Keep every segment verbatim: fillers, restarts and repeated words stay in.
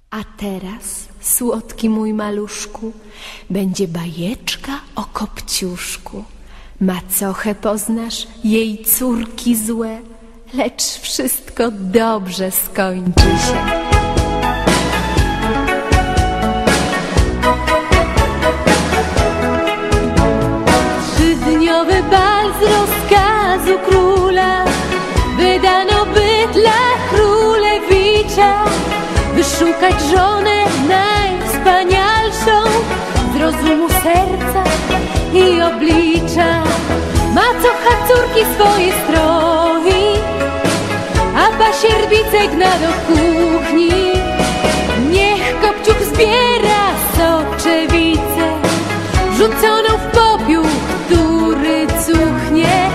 A teraz, słodki mój maluszku, będzie bajeczka o Kopciuszku. Macochę poznasz, jej córki złe, lecz wszystko dobrze skończy się. Trzydniowy bal z rozkazu króla wydano, by dla królewicza wyszukać żonę najwspanialszą z rozumu, serca i oblicza. Macocha córki swoje stroi, a pasierbice gna do kuchni. Niech Kopciuch zbiera soczewicę rzuconą w popiół, który cuchnie.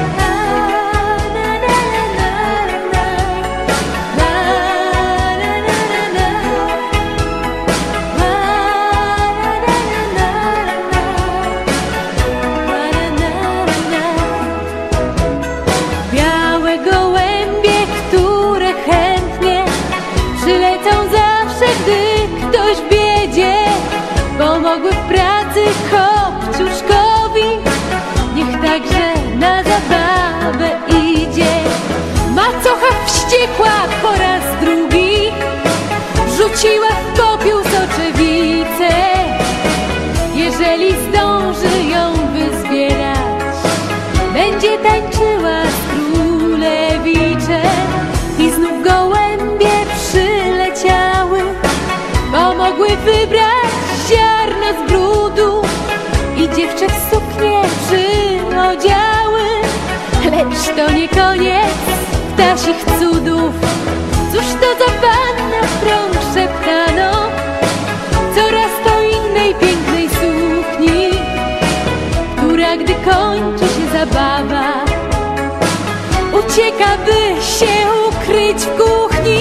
Pomogły w pracy Kopciuszkowi, niech także na zabawę idzie. Macocha wściekła po raz drugi rzuciła w popiół soczewicę. Jeżeli zdąży ją wyzbierać, będzie tańczyła z królewiczem. I znów gołębie przyleciały, pomogły wybrać ziarno z brudu i dziewczę w suknię przyodziały. Lecz to nie koniec ptasich cudów. Cóż to za panna, prąg szeptano, coraz to innej pięknej sukni, która gdy kończy się zabawa, ucieka, by się ukryć w kuchni.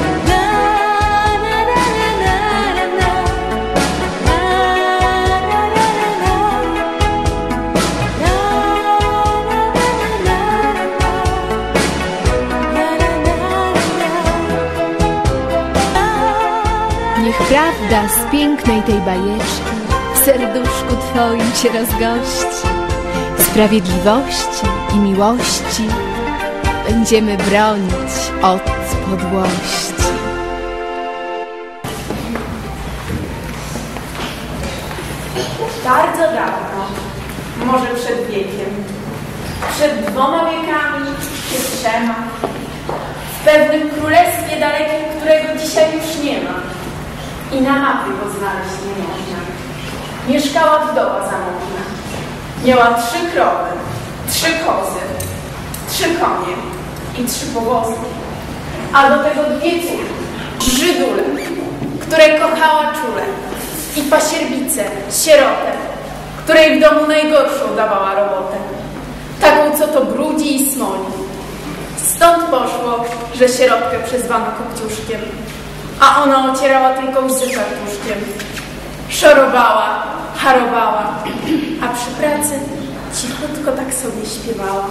Niech prawda z pięknej tej bajeczki w serduszku twoim się rozgości. Sprawiedliwości i miłości będziemy bronić od podłości. Bardzo dawno, może przed wiekiem, przed dwoma wiekami czy trzema, w pewnym królestwie dalekim, którego dzisiaj już nie ma i na mapie go znaleźć nie można, mieszkała wdowa zamożna. Miała trzy krowy, trzy kozy, trzy konie i trzy powozy, a do tego dwie córki, Żydule, które kochała czule, i pasierbicę, sierotę, której w domu najgorszą dawała robotę, taką, co to brudzi i smoli. Stąd poszło, że sierotkę przezwano Kopciuszkiem, a ona ocierała tylko łzy fartuszkiem. Szorowała, harowała, a przy pracy cichutko tak sobie śpiewała.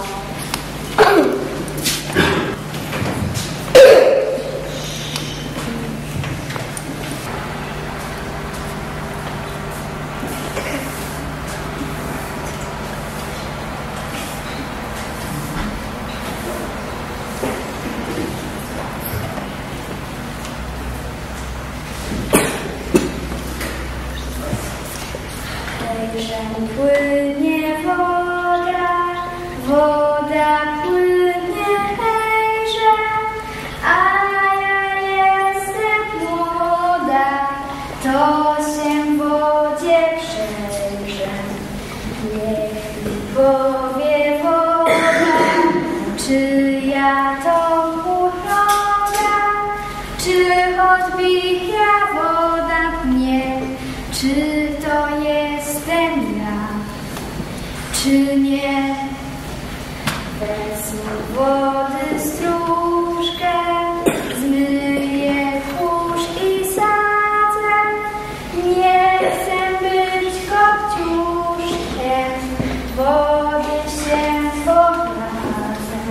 Płynie woda, woda płynie hejże, a ja jestem młoda, to się w wodzie przejrzę. Niech mi powie woda, czy ja to uroda, czy odbija woda mnie, czy to jestem ja, czy nie. Wezmę wody stróżkę, zmyję kurz i sadzę. Nie chcę być Kopciuszkiem, wodzie się poradzę.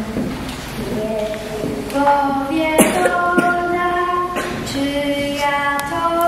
Niech powie woda, czy ja to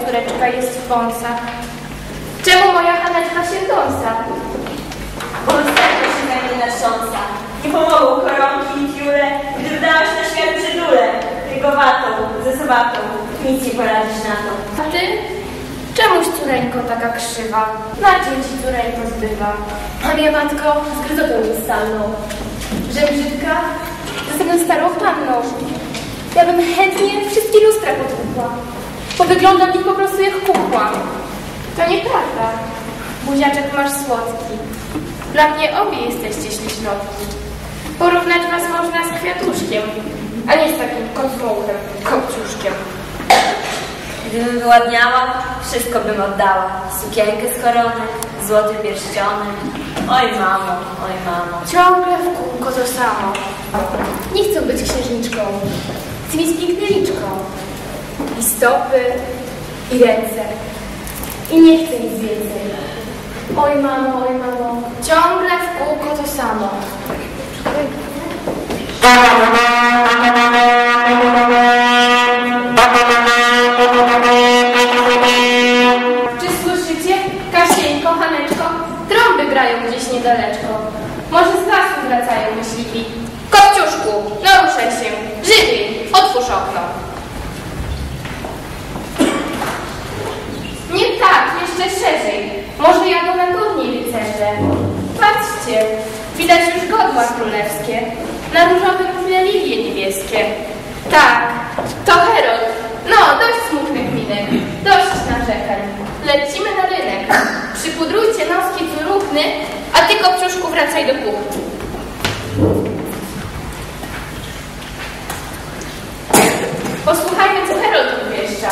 córeczka jest w wąsach? Czemu moja Haneczka się dąsa? Bo wystarczy się na mnie natrząsa. Nie pomogą koronki i pióre, gdy wydałaś na świat brzydulę. Rygowatą, ze sobatą, nic nie poradzisz na to. A ty? Czemuś córeńko taka krzywa? Na czym ci córeńko zbywa? A mnie matko z gryzotą niestalną. Że brzydka? Jestem starą panną. Ja bym chętnie wszystkie lustra potłukła, bo wyglądam ich po prostu jak kukła. To nieprawda. Buziaczek masz słodki. Dla mnie obie jesteście ślicznotki. Porównać was można z kwiatuszkiem, a nie z takim kocmuchem, kopciuszkiem. Gdybym wyładniała, wszystko bym oddała. Sukienkę z koronek, złoty pierścionek. Oj mamo, oj mamo. Ciągle w kółko to samo. Nie chcę być księżniczką. Chcę mieć piękne liczko. I stopy, i ręce. I nie chcę nic więcej. Oj mamo, oj mamo. Ciągle w kółko to samo. Czy słyszycie? Kasieńko, Haneczko? Trąby grają gdzieś niedaleczko. Może z lasu wracają myśliwi. Kopciuszku, no ruszaj się. Żywiej, otwórz okno. Nie tak, jeszcze szerzej. Może jadą na godniej rycerze. Patrzcie, widać już godła królewskie. Na różowym tle lilie niebieskie. Tak, to Herold. No, dość smutnych minek, dość narzekań. Lecimy na rynek. Przypudrujcie noski curuchny, a ty, Kopciuszku, wracaj do kuchni. Posłuchajmy, co Herold obwieszcza.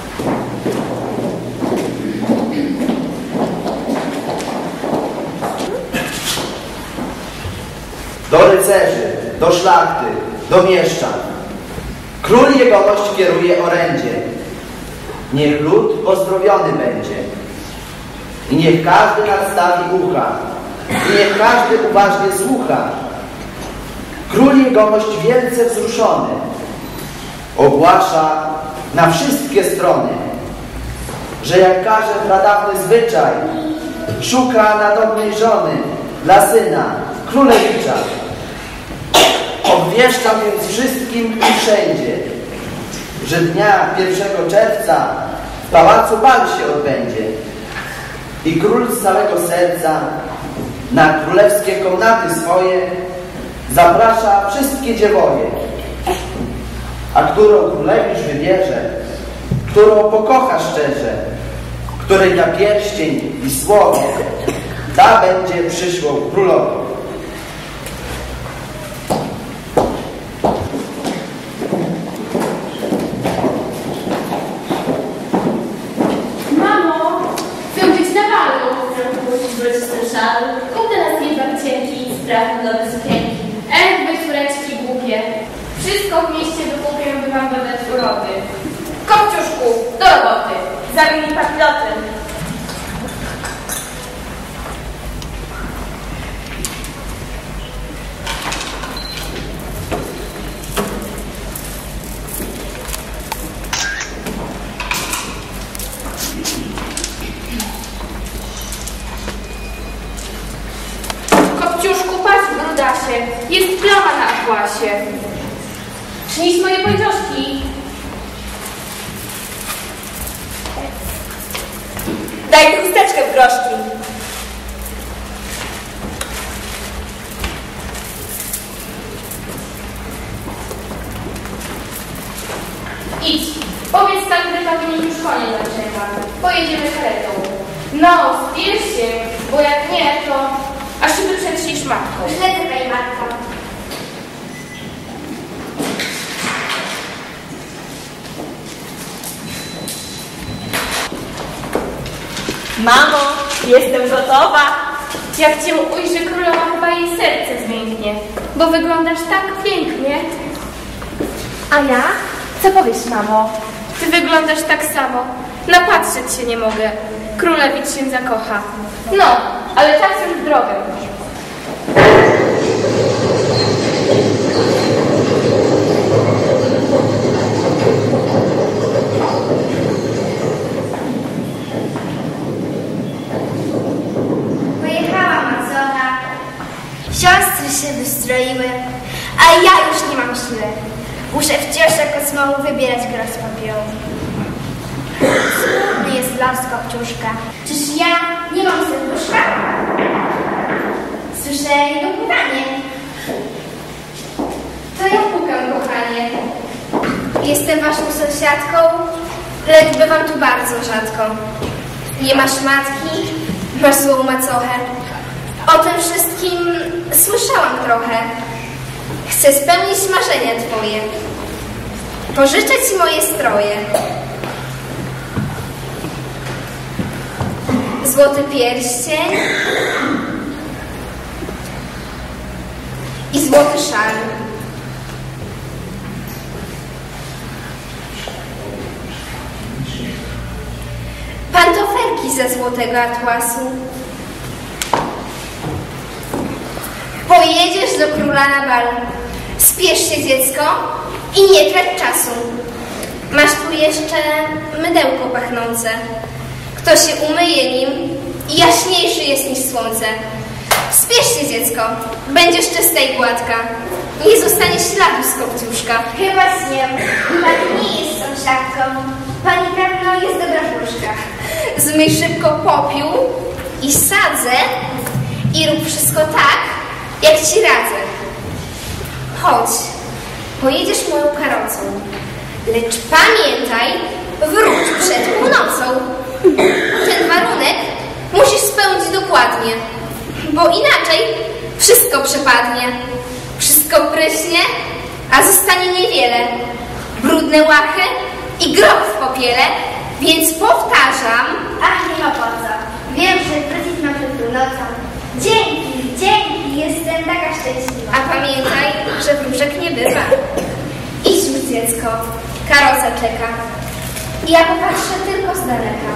Do rycerzy, do szlachty, do mieszczan. Król jegomość kieruje orędzie. Niech lud pozdrowiony będzie. I niech każdy nadstawi ucha. I niech każdy uważnie słucha. Król jegomość wielce wzruszony ogłasza na wszystkie strony, że jak każe pradawny zwyczaj, szuka nadobnej żony dla syna królewicza. Obwieszcza więc wszystkim i wszędzie, że dnia pierwszego czerwca w pałacu bal się odbędzie i król z całego serca na królewskie komnaty swoje zaprasza wszystkie dziewoje, a którą królewicz wybierze, którą pokocha szczerze, której da pierścień i słowo, ta będzie przyszłą królową. Kup dla nas jej babcienki i sprawne nowe sukienki. Ech, wy córeczki głupie. Wszystko w mieście wykupię, by wam dodać urody. Kopciuszku, do roboty. Zabij mi papiloty. Jest plama na atłasie. Przynieś moje pończoszki. Daj mi chusteczkę w groszki. Idź. Powiedz tak, Gryfowi, niech już konie zaczeka. Pojedziemy karetą. No, spiesz się, bo jak nie, to... A szyby przetrzyj szmatką. Źle tutaj, matka. Mamo, jestem gotowa. Jak cię ujrzy królowa, chyba jej serce zmięknie, bo wyglądasz tak pięknie. A ja? Co powiesz, mamo? Ty wyglądasz tak samo. Napatrzeć się nie mogę. Królewicz się zakocha. No, ale czas już w drogę. Muszę wciąż jako smołu wybierać gros popiołu. Smutny jest los, Kopciuszka. Czyż ja nie mam serduszka? Słyszę jego pukanie. To ja pukam, kochanie. Jestem waszą sąsiadką, lecz bywam tu bardzo rzadko. Nie masz matki, masz złą macochę. O tym wszystkim słyszałam trochę. Chcę spełnić marzenia twoje, pożyczę ci moje stroje. Złoty pierścień i złoty szal. Pantofelki ze złotego atłasu. Pojedziesz do króla na bal. Spiesz się, dziecko, i nie trać czasu. Masz tu jeszcze mydełko pachnące. Kto się umyje nim, jaśniejszy jest niż słońce. Spiesz się, dziecko, będziesz czysta i gładka. Nie zostanie śladu z Kopciuszka. Chyba z nią. Pani nie jest sąsiadką. Pani pewno jest dobra wróżka. Zmyj szybko popiół i sadzę i rób wszystko tak, jak ci radzę. Chodź, pojedziesz moją karocą, lecz pamiętaj, wróć przed północą. Ten warunek musisz spełnić dokładnie, bo inaczej wszystko przepadnie. Wszystko pryśnie, a zostanie niewiele. Brudne łachy i groch w popiele, więc powtarzam. Ach, nie ma po co. Wiem, że wrócić mam przed północą. Dzięki, dzięki, jestem taka szczęśliwa. A pamiętaj, że wróżek nie bywa. Idź już, dziecko, karoca czeka. Ja popatrzę tylko z daleka.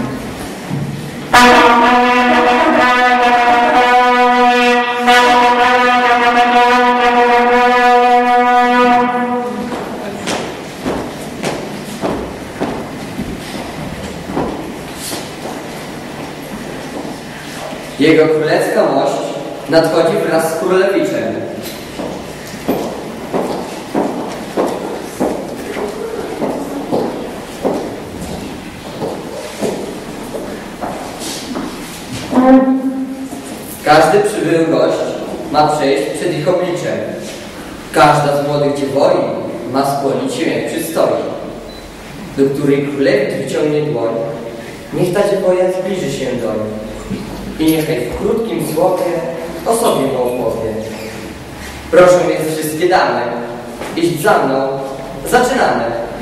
Jego królewska mość nadchodzi wraz z królewiczem. Każdy przybyły gość ma przejść przed ich obliczem. Każda z młodych dziewoi ma skłonić się jak przystoi. Do której królewicz wyciągnie dłoń, niech ta dziewoja zbliży się do niej. I niechaj w krótkim słowie o sobie mu opowie. Proszę więc wszystkie damy, iść za mną, zaczynamy.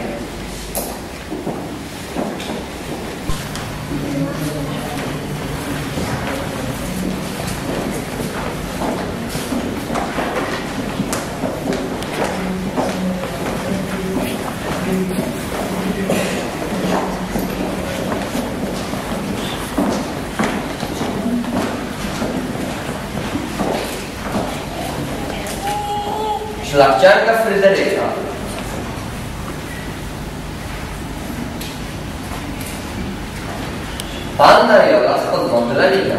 Szlachcianka Fryderyka. Panna Jola z Podwądy Lalina.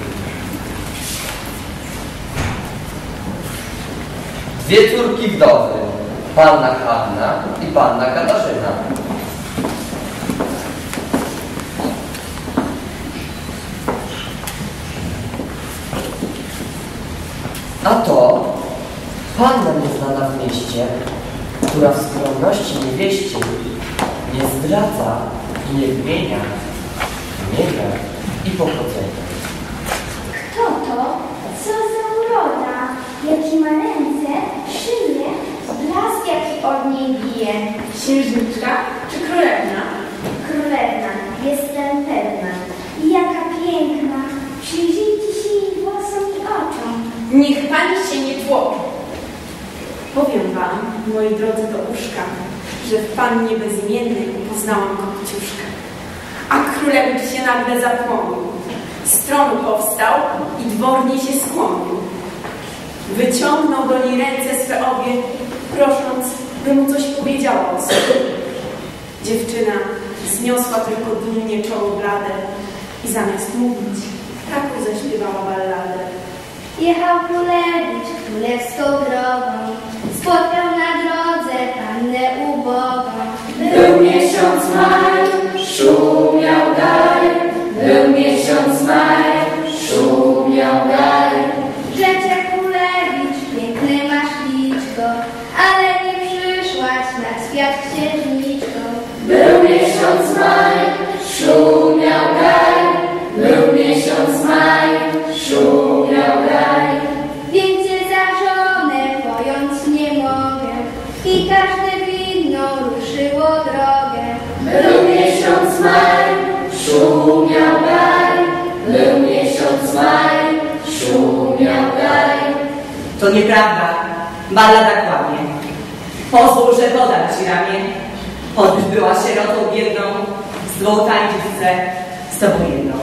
Dwie córki wdowy, panna Hanna i panna Katarzyna. A to panna nieznana w mieście, która w skromności niewieście nie zdradza i nie wymienia imienia i pochodzenia. Kto to? Co za uroda? Jakie ma ręce, szyję, blask jaki od niej bije. Księżniczka czy królewna? Królewna, jestem pewna. I jaka piękna. Przyjrzyjcie się jej włosom i oczom. Niech pani się nie tłopi. Powiem wam, moi drodzy do uszka, że w pannie bezimiennej poznałam Kopciuszkę. A królewicz się nagle zapłonił. Z tronu powstał i dwornie się skłonił. Wyciągnął do niej ręce swe obie, prosząc, by mu coś powiedziała o sobie. Dziewczyna zniosła tylko dumnie czoło blade i zamiast mówić, taką zaśpiewała balladę. Jechał królewicz królewską drogą, spotkał na drodze pannę maj, szumiał gaj, był miesiąc maj, szumiał gaj. Rzecze Królewicz, piękny masz liczko, ale nie przyszłaś na świat księżniczką. Był miesiąc maj, szumiał gaj, był miesiąc maj, szumiał gaj. Więc cię za żonę pojąć nie mogę i każde winno ruszyło drogę. Był miesiąc maj, szumiał gaj, był miesiąc maj, szumiał gaj. To nieprawda, ballada kłamie. Pozwól, że podam ci ramię, choćbyś była sierotą biedną, z tobą tańczyć chcę, z tobą jedną.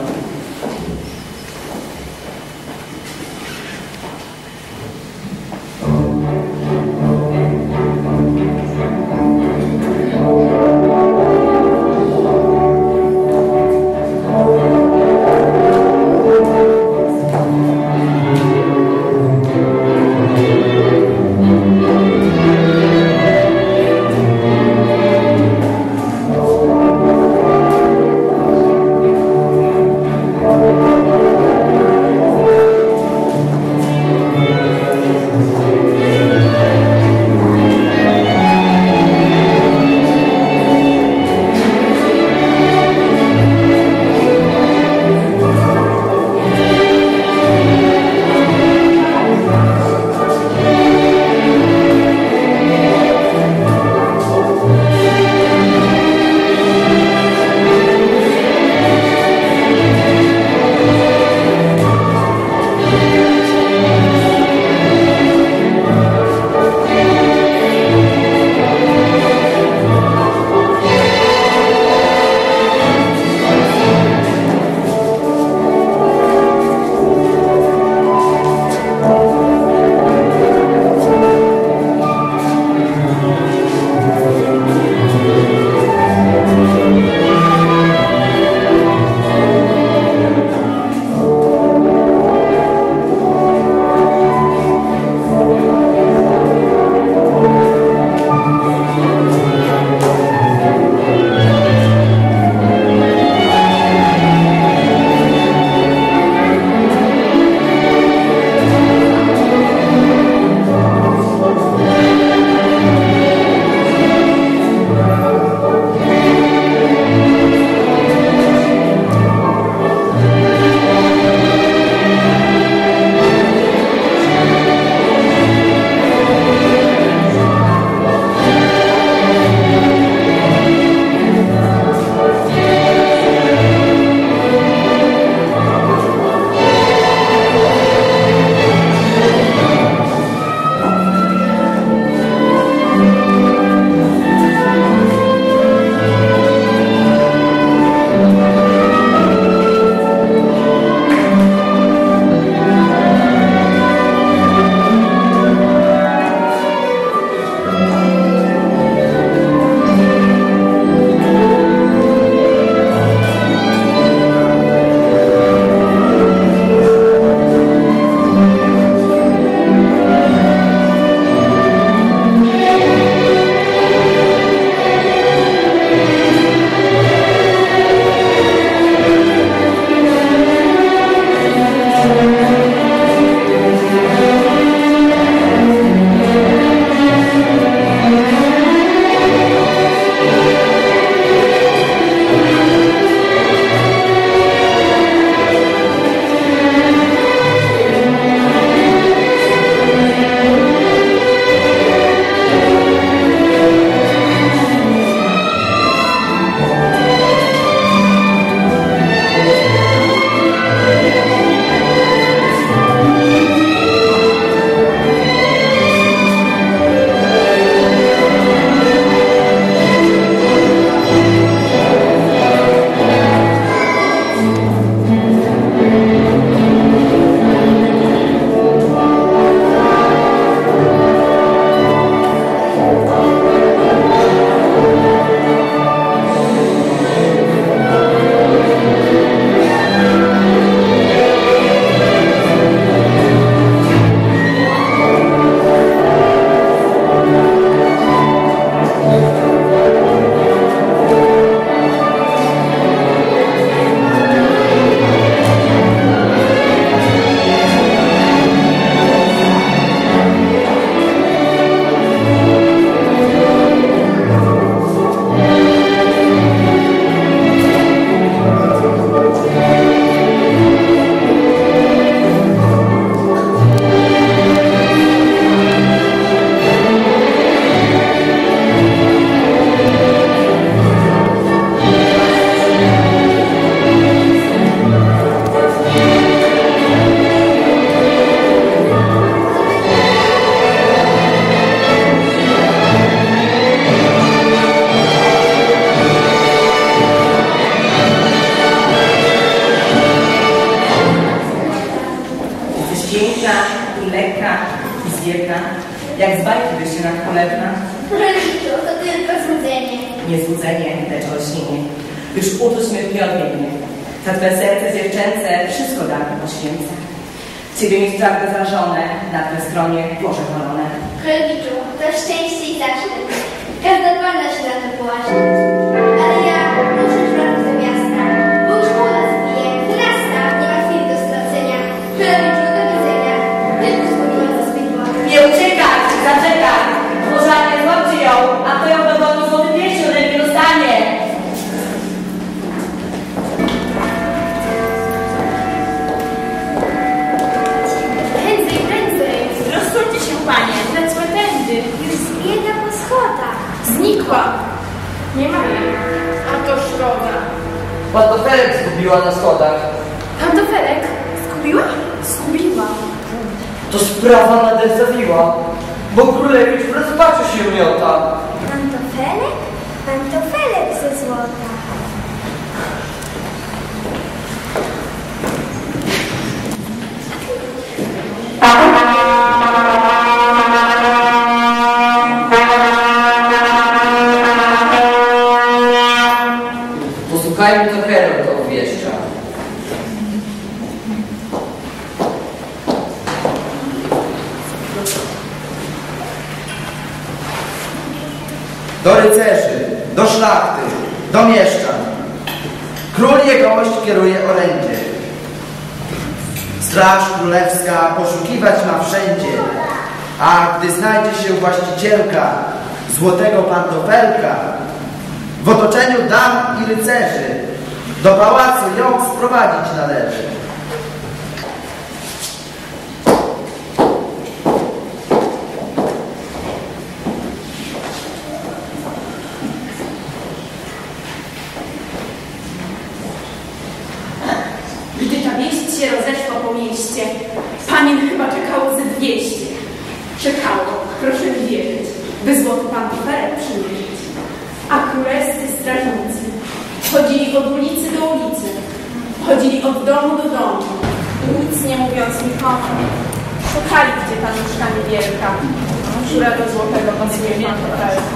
nie złudzenie, lecz olśnienie. Już uczuć mnie nie odmiennie. Za Twe serce dziewczęce wszystko dawno poświęcę. Ciebie mi sprawy zrażone, na Twe skronie Boże chwalone. Królewiczu, to szczęście i zaszczyt. Każda panna się na to połaży. Ale ja muszę wracać do miasta, bo już po nas bije, wyrasta, nie ma chwili do stracenia. Królewiczu, do widzenia. Wielko spełniła za swej władzy. Nie uciekaj, zaczekaj! Możanie, złapcie ją, a to ją do domu złoty piersi ode mnie dostanie. Prędzej, prędzej! Rozstójcie się, panie. Lecimy tędy. Już zbiega po schodach. Znikła. Nie ma jej. A to szkoda. Pantofelek zgubiła na schodach. Pantofelek? Zgubiła? Zgubiła. To sprawa nader zawiła, bo królewicz w rozpaczu się miota. Pantofelek? Pantofelek ze złota. Posłuchajmy, co Herod to obwieszcza. Do rycerzy, do szlachty, do mieszczan. Król jegomość kieruje orędzie. Straż królewska poszukiwać ma wszędzie, a gdy znajdzie się właścicielka złotego pantofelka, w otoczeniu dam i rycerzy do pałacu ją sprowadzić należy. Gdy ta wieść się rozeszła po mieście, panien chyba czekało ze dwieście. Czekało, proszę mi wierzyć, by złoty pantofelek przymierzyć. A królewscy strażnicy chodzili od ulicy do ulicy, chodzili od domu do domu, nic nie mówiąc nikomu. Szukali, gdzie ta nóżka niewielka, która do złotego pasuje pantofelka.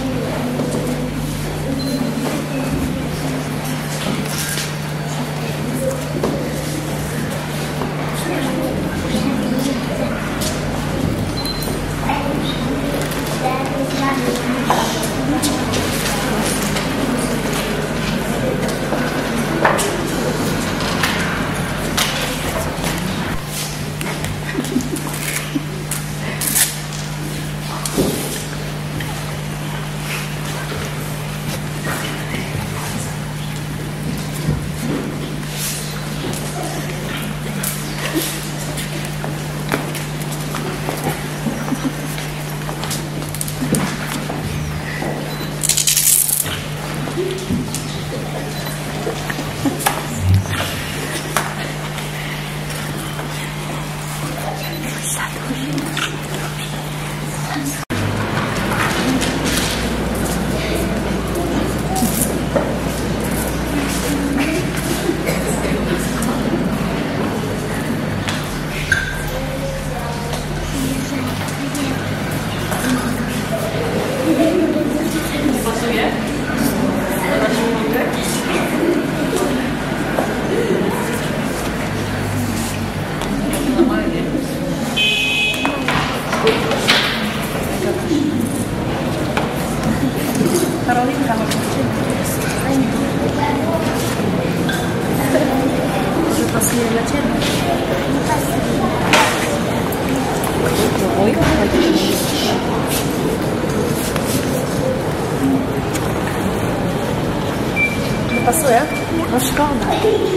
Pasuje? No szkoda.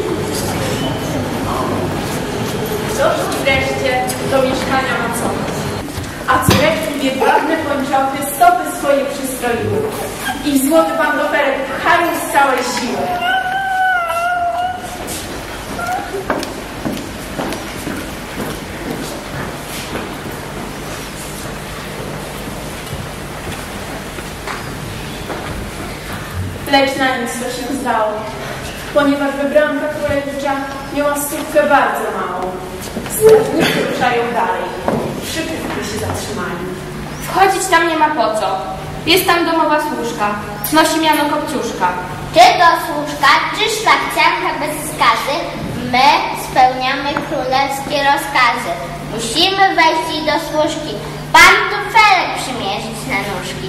Doszli wreszcie do mieszkania Macona, a córeczki wielbławne pończochy stopy swoje przystroiły i w złoty pantofelek pchają z całej siły. Lecz na nic to się zdało, ponieważ wybranka królewicza miała stópkę bardzo małą. Strażnicy ruszają dalej, szybko się zatrzymali. Wchodzić tam nie ma po co. Jest tam domowa służka. Nosi miano Kopciuszka. Czy do służka, czy szlachcianka bez skazy, my spełniamy królewskie rozkazy. Musimy wejść i do służki, pantofelek przymierzyć na nóżki.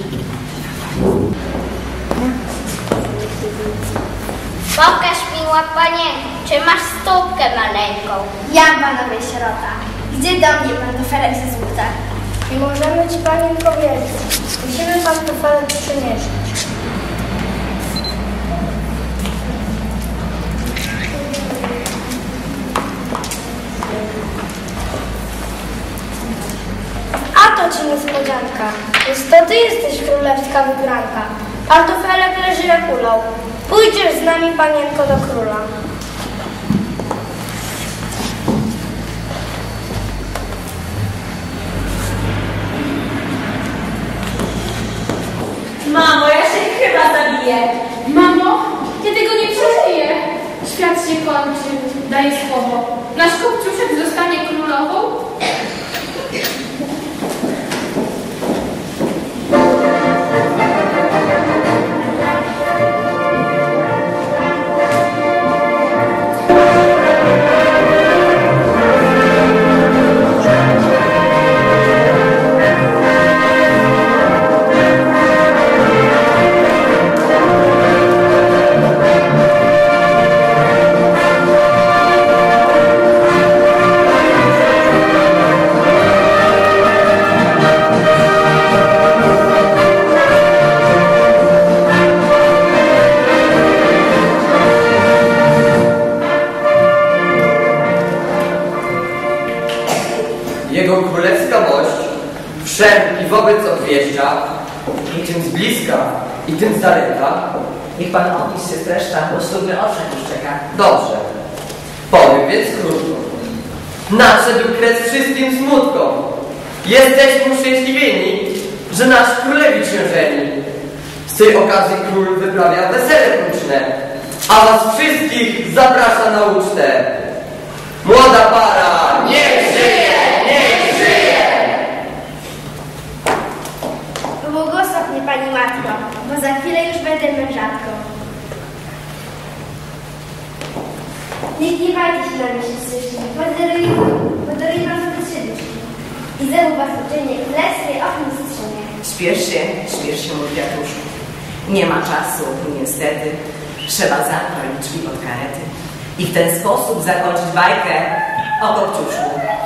Pokaż mi, łapanienko, czy masz stópkę maleńką? Ja, panowie sierota. Gdzie do mnie pantofelek ze złota? I możemy ci, panienko, wierzyć. Musimy pantofelek przymierzyć. A to ci niespodzianka. Więc to ty jesteś królewska wybranka. Pantofelek leży jak ulał. Pójdziesz z nami, panienko, do króla. Mamo, ja się chyba zabiję. Mamo, ja tego nie przeżyję. Świat się kończy, daję słowo. Nasz Kopciuszek zostanie królową? Jego królewska mość wszem i wobec odwieźcza, i tym z bliska, i tym z daleka. Niech pan opis się streszcza, bo studny oczek już czeka. Dobrze, powiem więc krótko. Nadszedł kres wszystkim smutkom. Jesteśmy uszczęśliwieni, że nasz królewi się żeni. Z tej okazji król wyprawia wesele huczne, a was wszystkich zaprasza na ucztę. Młoda para, niech żyje, niech żyje! Błogosław mnie, pani matko, bo za chwilę już będę mężatką. Nie gniewajcie się na mnie, wszyscy, podaruję wam sobie trzy duszki. I znowu was uczynię królewskiej ochmistrzynie. Śpiesz się, śpiesz się, mój kwiatuszku. Nie ma czasu, niestety. Trzeba zamknąć drzwi od karety i w ten sposób zakończyć bajkę o Kopciuszku.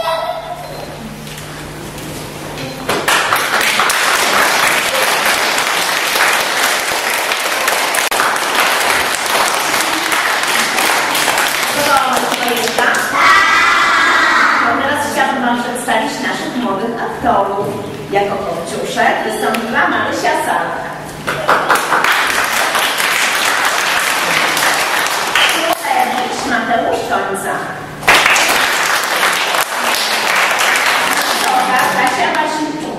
Teraz chciałabym wam przedstawić naszych młodych aktorów. Jako Kopciuszek wystąpiła Marysia Salk. Mateusz Końca. Droga Kasia Wasilczuk.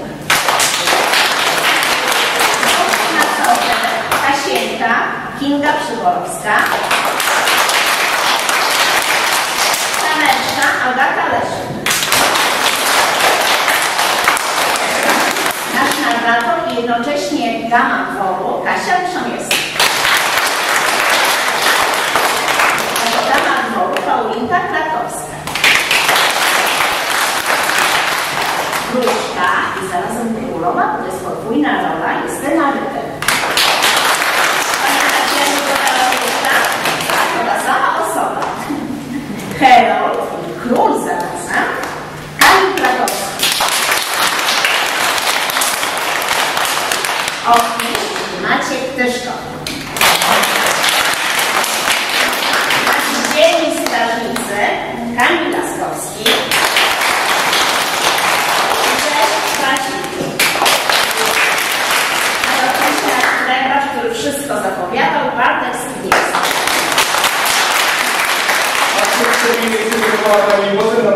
Kasienka Kinga Przyborska. Staneczka Agata Leszczyk. Nasz narrator i jednocześnie dama dworu Kasia Wyszomiewska. Paulinka Krakowska. Gruszka i zarazem królowa, to jest podwójna rola, jest Benarytę. Pamiętacie, jak wyglądała Gruszka? Tak, to ta sama osoba. Herold i król zarazem, Kamil Krakowski. Ochmistrz Maciek Tyszko. Dzienni strażnicy Kamil Laskowski i Cześć Waciki. A do końca lekarz, który wszystko zapowiadał, Bartek Skiniewski. A przed chwilą nie chcę pani głosem